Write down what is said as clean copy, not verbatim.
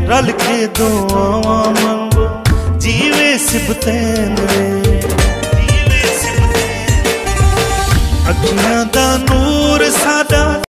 रल के दुआवां मंगो जीवे सिबतैन रे अखियां दा नूर साडा